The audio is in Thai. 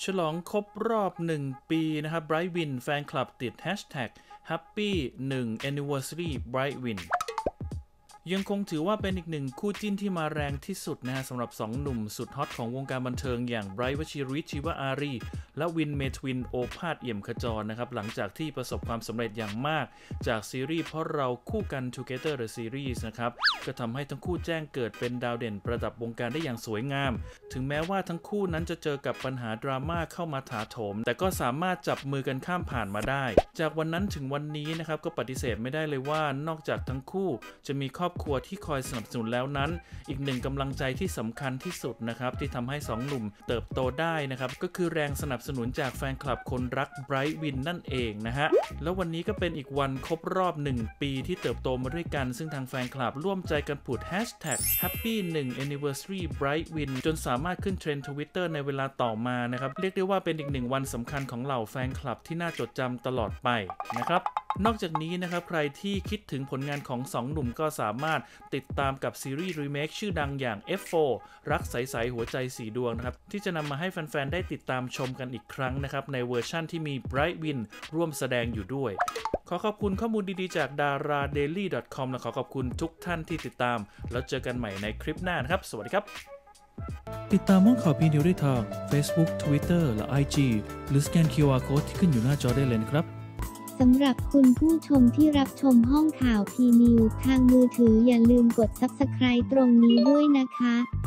ฉลองครบรอบ1ปีนะครับไบรท์วินแฟนคลับติด Hashtag Happy 1 Anniversary Brightwin ยังคงถือว่าเป็นอีกหนึ่งคู่จิ้นที่มาแรงที่สุดนะฮะสำหรับ2หนุ่มสุดฮอตของวงการบันเทิงอย่างไบรท์วชิริชีวอารีและวินเมทวินโอภาสเอี่ยมขจรนะครับหลังจากที่ประสบความสำเร็จอย่างมากจากซีรีส์เพราะเราคู่กัน Together the Series นะครับก็ทำให้ทั้งคู่แจ้งเกิดเป็นดาวเด่นประดับวงการได้อย่างสวยงามถึงแม้ว่าทั้งคู่นั้นจะเจอกับปัญหาดราม่าเข้ามาถาโถมแต่ก็สามารถจับมือกันข้ามผ่านมาได้จากวันนั้นถึงวันนี้นะครับก็ปฏิเสธไม่ได้เลยว่านอกจากทั้งคู่จะมีครอบครัวที่คอยสนับสนุนแล้วนั้นอีกหนึ่งกำลังใจที่สำคัญที่สุดนะครับที่ทำให้2หนุ่มเติบโตได้นะครับก็คือแรงสนับสนุนจากแฟนคลับคนรักไบรท์วินนั่นเองนะฮะแล้ววันนี้ก็เป็นอีกวันครบรอบ1ปีที่เติบโตมาด้วยกันซึ่งทางแฟนคลับร่วมใจกันผุด Hashtag Happy 1 Anniversary Brightwin จนสามารถขึ้นเทรนด์ Twitter ในเวลาต่อมานะครับเรียกได้ว่าเป็นอีก1วันสำคัญของเหล่าแฟนคลับที่น่าจดจำตลอดไปนะครับนอกจากนี้นะครับใครที่คิดถึงผลงานของ2หนุ่มก็สามารถติดตามกับซีรีส์รีเมคชื่อดังอย่าง F4 รักใสๆหัวใจสีดวงนะครับที่จะนำมาให้แฟนๆได้ติดตามชมกันอีกครั้งนะครับในเวอร์ชั่นที่มีไบรท์วินร่วมแสดงอยู่ด้วยขอขอบคุณข้อมูลดีๆจาก daradaily.com และขอขอบคุณทุกท่านที่ติดตามแล้วเจอกันใหม่ในคลิปหน้านะครับสวัสดีครับติดตามห้องข่าวพีนิวได้ทาง Facebook Twitter และ IG หรือสแกน QR Code ที่ขึ้นอยู่หน้าจอได้เลยนะครับสำหรับคุณผู้ชมที่รับชมห้องข่าวพีนิวทางมือถืออย่าลืมกด Subscribe ตรงนี้ด้วยนะคะ